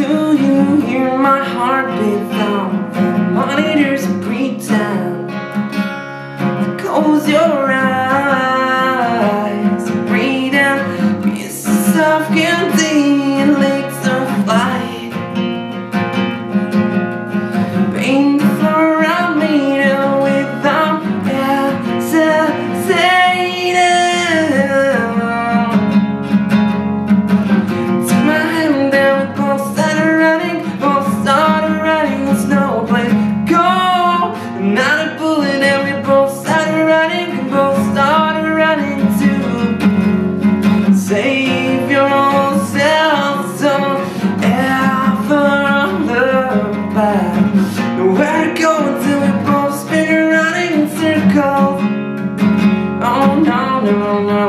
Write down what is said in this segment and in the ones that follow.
Do you hear my heartbeat down the monitors and pretend? Close your eyes and breathe in pieces of candy and lakes of light. Paint the floor around me without hesitating. Not a bullet, and we both started running, and both started running too. Save yourself, don't ever look back. Nowhere to go until we both spin running in circles. Oh no, no, no.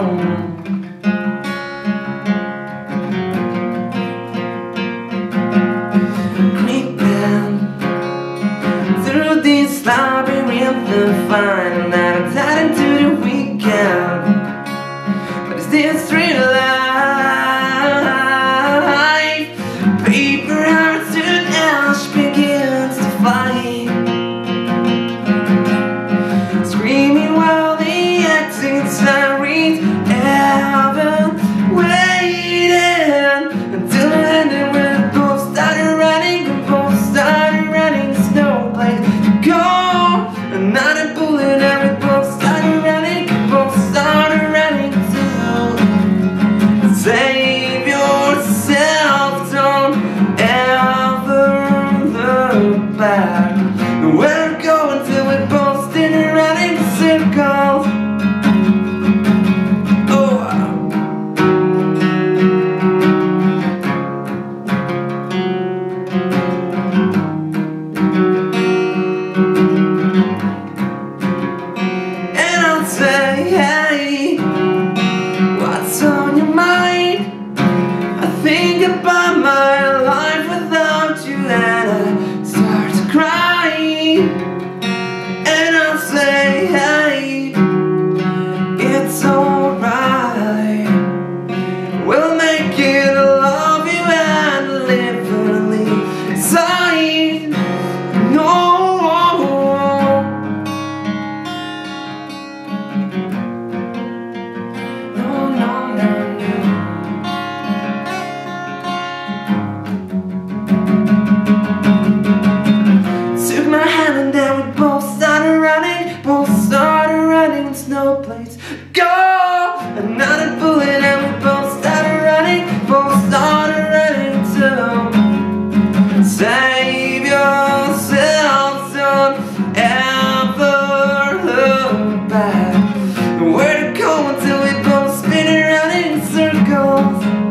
This labyrinth of fun that I'm tied into the weekend. But is this real life? Paper hearts and ash begins to fly, screaming while the exit sirens haven't waited until the end and we both started running and both started running snowflakes. Not a bullet, and we both started running, both started running too. Save yourself, don't ever look back. Nowhere to go until we both started running in circles. Say, hey, what's on your mind? I think about my life without you and I start to cry. And I'll say, hey, it's alright. We'll make it love you and live and leave inside. No. Took my hand and then we both started running, snowflakes go! Another bullet and we both started running too. Save yourself, don't ever look back. Where to go until we both spin around in circles.